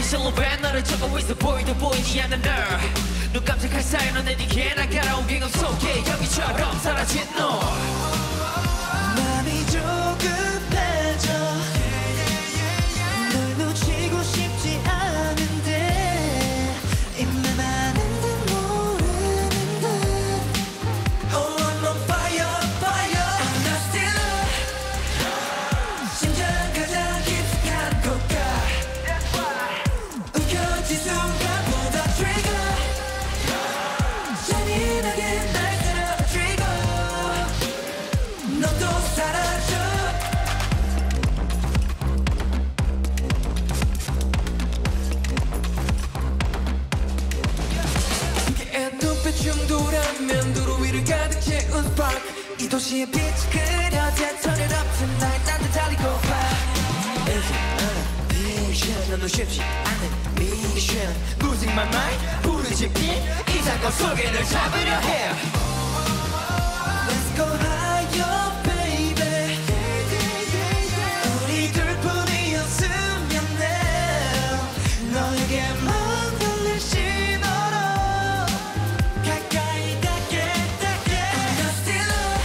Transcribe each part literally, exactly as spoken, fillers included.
실루엣 너를 적고 있어 보이도 보이지 않는 널눈 깜짝할 사이 넌 내 뒤에 날아가라온 빙업 속에 여기처럼 사라진 너 맘이 조급해져 널 놓치고 싶지 않은데 입만 아는 듯 모르는 듯 Oh I'm on fire fire I'm not still 심장 가장 깊숙한 곳가 움켜진 순간보다 trigger 잔인하게 날 쓰러뜨리고 넌 또 사라져 그의 눈빛 충돌하면 도로 위를 가득 채운 spark 이 도시의 빛이 그려 Turn it up tonight 난 더 달리고파 Vision 넌 쉽지 않은 mission Losing my mind 부르지 핀이 사건 속에 널 잡으려 해 Let's go higher baby 우리 둘뿐이었으면 해 너에게만 들릴 신호로 가까이 닿겠다게 I'm not still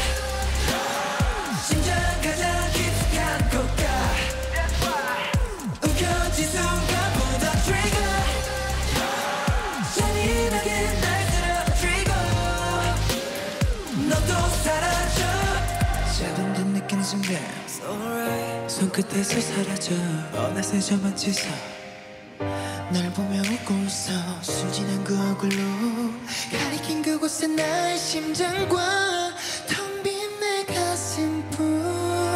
심장 가장 깊숙한 곳가 움켜진 순간보다 trigger 잔인하게 날 쓰러뜨리고 넌 또 사라져 작은 듯 느끼는 순간 손끝에서 사라져 어느새 저만 치서 날 보며 웃고 있어 순진한 그 얼굴로 가리킨 그곳에 나의 심장과 텅 빈 내 가슴뿐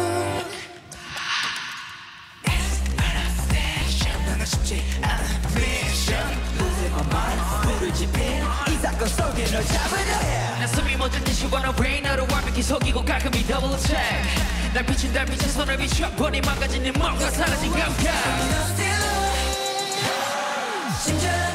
나는 쉽지 않은 mission Losing my mind 부르지 핀이 사건 속에 널 잡으려 해 난 숨이 멎은 듯이 wanna rain 너를 완벽히 속이고 가끔이 double check 날 비춘 달빛에 손을 비춰보니 망가진 네 몸과 사라진 감각 심장